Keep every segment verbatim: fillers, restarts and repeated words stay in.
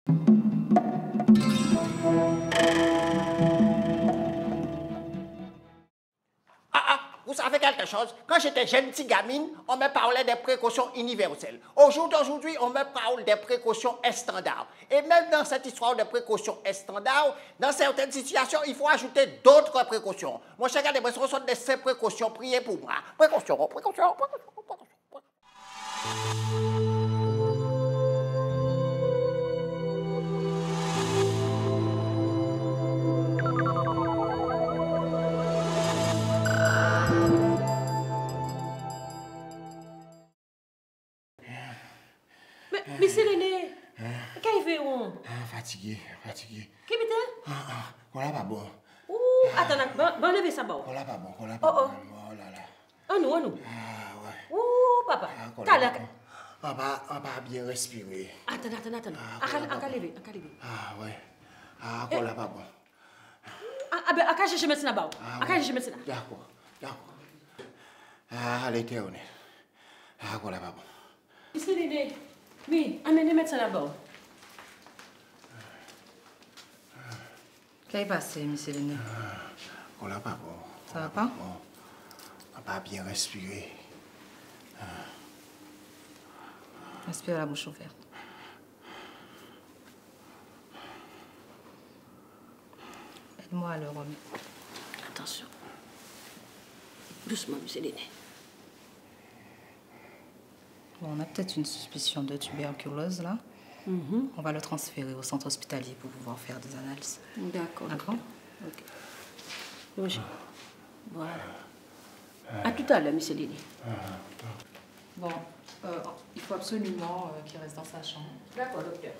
Ah ah, vous savez quelque chose? Quand j'étais jeune petite gamine, on me parlait des précautions universelles. Au jour d'aujourd'hui, on me parle des précautions standards. Et même dans cette histoire de précautions standards, dans certaines situations, il faut ajouter d'autres précautions. Moi, chacun des précautions de ces précautions, priez pour moi. Précautions, précautions, précautions, précautions. Mais, mais c'est l'aîné. Qu'est-ce qu'il fait, on? Ah, fatigué, fatigué. Qui est-ce? Ah, ah, on l'a pas bon. Ouh, attends, bon, bon, levez ça, bon. On l'a pas bon, on l'a pas Oh, bon. oh. Oh là là. Oh, nous, oh, nous. Ah, ouais. Ouh, papa. Ah, on T'as l'a là. pas bon. On va, on va bien respirer. Attends, attends, attends. Ah, Ah, on l'a ah, pas ah, bon. lever, ah, lever. Ah, ouais. Ah, on l'a pas bon. Ah, ah, ben, ah, chercher médecin là-bas. Ah, Ah, ouais. chercher médecin là. D'accord, d'accord. Ah, l'éternel. Ah, on l'a pas bon. Monsieur l'aîné. Oui, amenez médecin là-bas. Qu'est-ce qui est passé, monsieur l'aîné? On l'a pas bon. Ça va pas? Bon. On va bien respirer. Respire la bouche ouverte. Aide-moi à le remettre. Attention. Doucement, monsieur l'aîné. Bon, on a peut-être une suspicion de tuberculose, là. Mm-hmm. On va le transférer au centre hospitalier pour pouvoir faire des analyses. D'accord. D'accord? Ok. Bonjour. Voilà. À tout à l'heure, monsieur l'aîné. Bon, euh, il faut absolument euh, qu'il reste dans sa chambre. D'accord, docteur.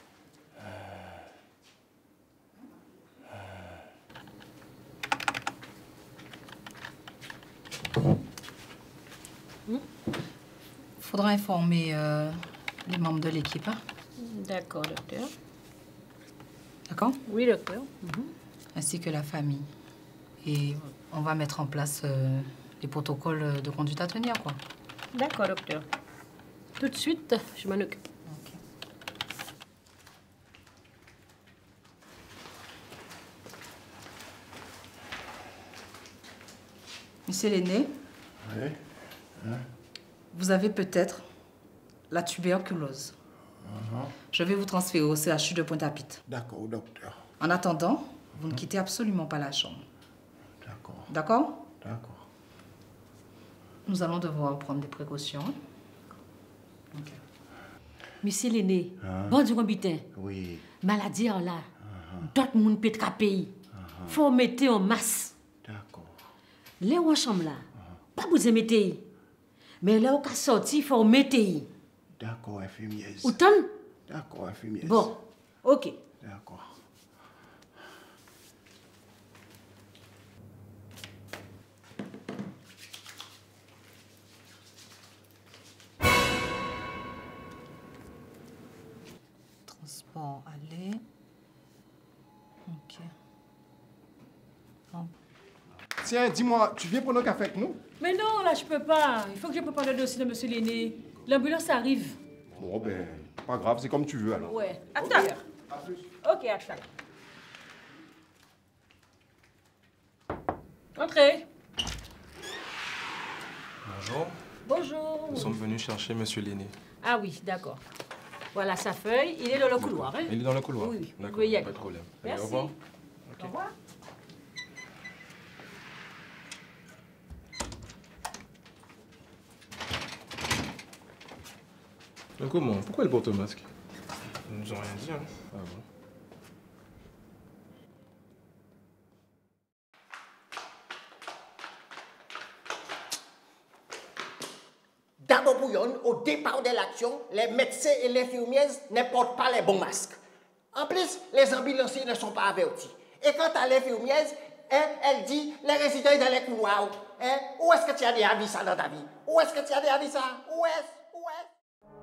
Faudra informer euh, les membres de l'équipe, hein? D'accord, docteur. D'accord? Oui, docteur. Ainsi que la famille. Et on va mettre en place euh, les protocoles de conduite à tenir, quoi. D'accord, docteur. Tout de suite, je m'en occupe. Ok. Monsieur l'aîné, Oui. vous avez peut-être la tuberculose. Je vais vous transférer au C H U de Pointe-à-Pitre. D'accord, docteur. En attendant, vous ne quittez absolument pas la chambre. D'accord, D'accord? d'accord. Nous allons devoir prendre des précautions. Ok. Monsieur l'aîné, Hein? bon Dieu, bitin. Oui. Maladie en là. D'autres monde peut être pays. Faut mettre en masse. D'accord. Les en chambre là, pas vous mettre. Mais là, au sorti, faut mettre. D'accord, infirmière. Autant? D'accord, infirmière. Bon, ok. D'accord. Transport, aller. Ok. Bon. Tiens, dis-moi, tu viens prendre un café avec nous? Mais non, là, je peux pas. Il faut que je prépare le dossier de monsieur l'aîné. L'ambulance arrive. Bon, ben, pas grave, c'est comme tu veux alors. Ouais. À tout à l'heure. À plus. Ok, à tout à l'heure. Entrez. Bonjour. Bonjour. Nous sommes venus chercher monsieur l'aîné. Ah oui, d'accord. Voilà sa feuille. Il est dans le couloir. Hein? Il est dans le couloir. Oui, oui. Vous D'accord, pouvez y aller. pas de problème. Allez, Merci. au revoir. Au revoir. Mais comment? Pourquoi il porte un masque? Ils nous ont rien dit, hein. Ah bon? D'abord, Bouillon, au départ de l'action, les médecins et les infirmières ne portent pas les bons masques. En plus, les ambulanciers ne sont pas avertis. Et quant à l'infirmière, hein, elle dit les résidents dans les couloirs. Hein, où est-ce que tu as déjà vu ça dans ta vie? Où est-ce que tu as déjà vu ça? Où est-ce? Où est-ce?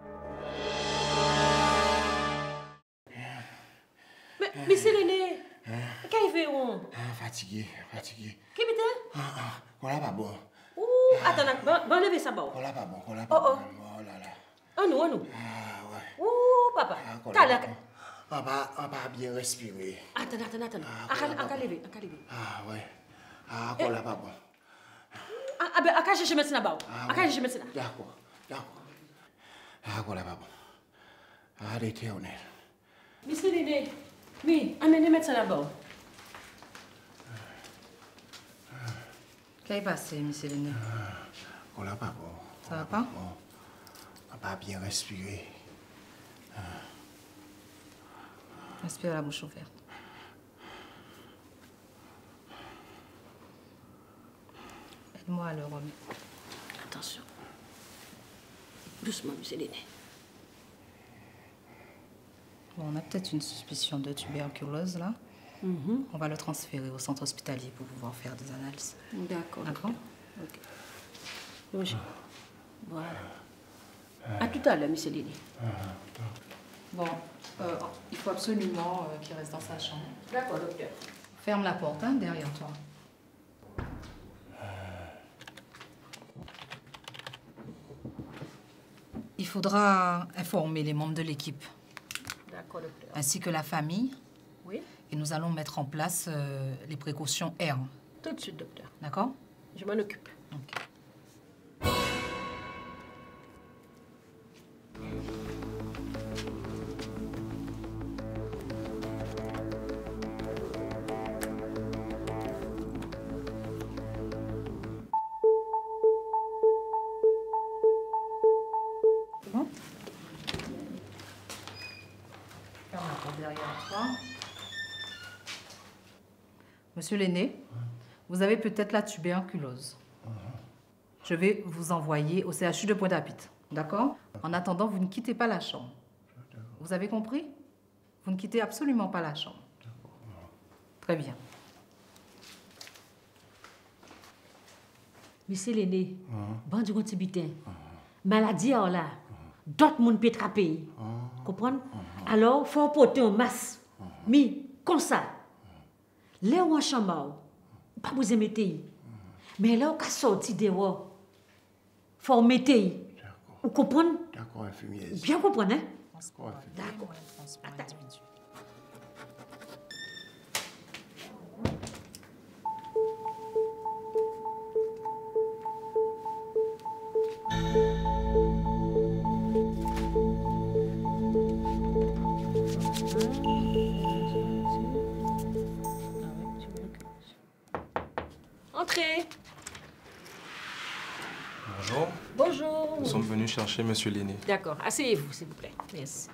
Mais, monsieur l'aîné, qu'est-ce qu'il fait, on? Ah, fatigué, fatigué. Qui est-ce? Ah, ah, on l'a pas bon. Ouh, attends, bon, bon, levez ça, bon. On l'a pas bon, on l'a pas Oh, oh. bon. Oh là là. Oh, nous, oh, nous. Ah, ouais. Ouh, papa. Ah, on T'as l'a là. pas bon. On va, on va bien respirer. Attends, attends, attends. À qu'à lever, à qu'à lever. Ah, ouais. Ah, encore là, pas bon. Ah, ben, à qu'à chercher médecin là-bas. À qu'à chercher médecin là. D'accord, d'accord. Ah, encore là, pas bon. Ah, l'éternel. Monsieur Léné, oui, amenez médecin là-bas. Qu'est-ce qui est passé, monsieur Léné? Encore là, pas bon. Ça va pas? Bon. On va bien respirer. Respire la bouche ouverte. Aide-moi à le remettre. Attention. Doucement, monsieur Léné. Bon, on a peut-être une suspicion de tuberculose, là. Mm-hmm. On va le transférer au centre hospitalier pour pouvoir faire des analyses. D'accord. D'accord? Ok. Roger. Voilà. À tout à l'heure, monsieur Léné. Bon, euh, il faut absolument euh, qu'il reste dans sa chambre. D'accord, docteur. Ferme la porte, hein, derrière toi. Il faudra informer les membres de l'équipe, D'accord, docteur. ainsi que la famille, Oui? et nous allons mettre en place euh, les précautions R. Tout de suite, docteur. D'accord? Je m'en occupe. Ok. Bon. Ferme la porte derrière toi. Monsieur Léné, vous avez peut-être la tuberculose. Je vais vous envoyer au C H U de Pointe-à-Pitre. D'accord? En attendant, vous ne quittez pas la chambre. Vous avez compris? Vous ne quittez absolument pas la chambre. Très bien. Monsieur Léné, bon du petit bitin. Maladie là, d'autres monde peut attraper. Comprendre? Alors, faut porter un masque. Mais comme ça, là où en chambre, pas vous mettre. Mais là où on sorti dehors, faut mettre. Vous comprenez? D'accord, infirmière. Bien comprendre, hein? D'accord, infirmière. D'accord. Attends. Entrez. Bonjour. Bonjour. Nous sommes venus chercher Monsieur Léné. D'accord, asseyez-vous, s'il vous plaît. Merci.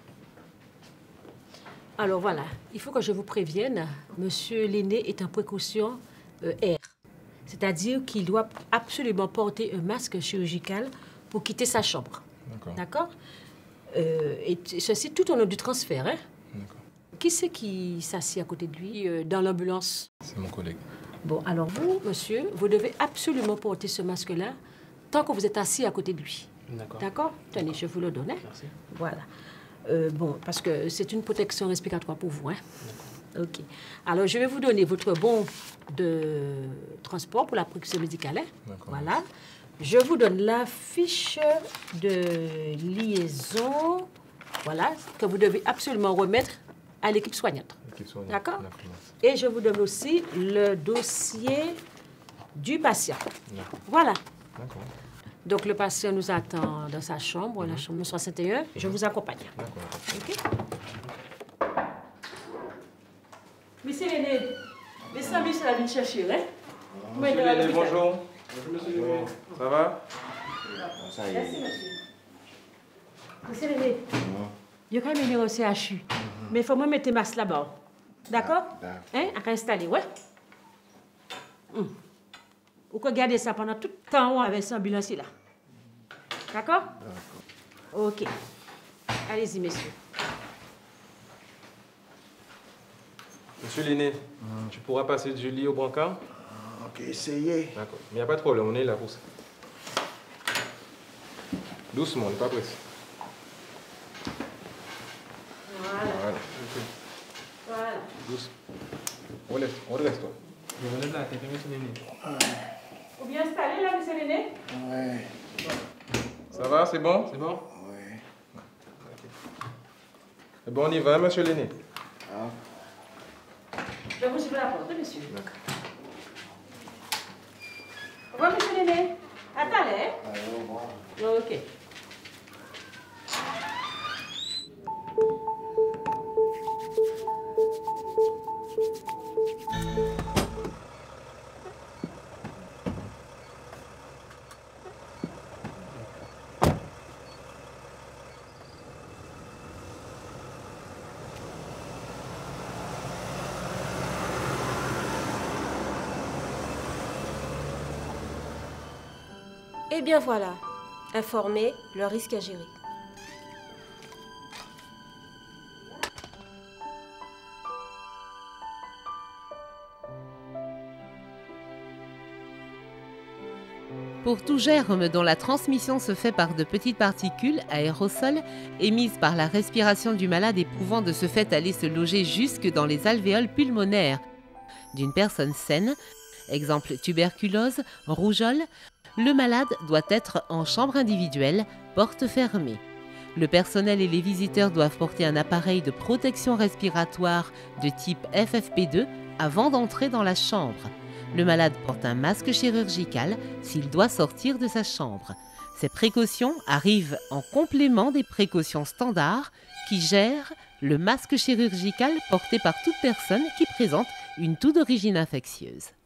Alors voilà, il faut que je vous prévienne, Monsieur Léné est en précaution euh, R. C'est-à-dire qu'il doit absolument porter un masque chirurgical pour quitter sa chambre. D'accord. D'accord? Euh, et t- ceci tout au long du transfert. Hein? D'accord. Qui c'est qui s'assied à côté de lui euh, dans l'ambulance? C'est mon collègue. Bon, alors vous, monsieur, vous devez absolument porter ce masque-là tant que vous êtes assis à côté de lui. D'accord. D'accord? Tenez, je vous le donne. Hein? Merci. Voilà. Euh, bon, parce que c'est une protection respiratoire pour vous. Hein? OK. Alors, je vais vous donner votre bon de transport pour la précaution médicale. Hein? D'accord. Voilà. Je vous donne la fiche de liaison, voilà, que vous devez absolument remettre à l'équipe soignante. L'équipe soignante. D'accord? D'accord, merci. Et je vous donne aussi le dossier du patient. D'accord. Voilà. D'accord. Donc, le patient nous attend dans sa chambre, la chambre soixante et un. Je vous accompagne. D'accord. OK? Monsieur Léné, laissez un monsieur la venir chercher, hein? Monsieur Léné, bonjour. Bonjour, Monsieur Léné. Ça va? Ça y Merci, est. monsieur. Monsieur Léné, il y a quand même venir au C H U. Mais il faut me mettre masque là-bas. D'accord? D'accord. Hein? À installer, ouais? Hum. Vous pouvez garder ça pendant tout le temps avec cet ambulancier là. D'accord? D'accord. OK. Allez-y, messieurs. Monsieur Léné, tu pourras passer du lit au brancard? Ok, essayez. D'accord. Mais il n'y a pas de problème, on est là pour ça. Doucement, on n'est pas pressé. Voilà. Voilà. Voilà. Doucement. Relève, redresse-toi. Je relève la tête, Monsieur Léné. Vous bien installé là, monsieur Léné? Ouais. Ça va, c'est bon? C'est bon? Ouais. C'est bon, on y va, Monsieur Léné. Je vais vous ouvrir la porte, monsieur. Au revoir, monsieur Néné. Attends, hein? Allez, au revoir. Ok. Eh bien voilà, informé, le risque à gérer. Pour tout germe dont la transmission se fait par de petites particules, aérosols, émises par la respiration du malade et pouvant de ce fait aller se loger jusque dans les alvéoles pulmonaires d'une personne saine, exemple tuberculose, rougeole, le malade doit être en chambre individuelle, porte fermée. Le personnel et les visiteurs doivent porter un appareil de protection respiratoire de type F F P deux avant d'entrer dans la chambre. Le malade porte un masque chirurgical s'il doit sortir de sa chambre. Ces précautions arrivent en complément des précautions standards qui gèrent le masque chirurgical porté par toute personne qui présente une toux d'origine infectieuse.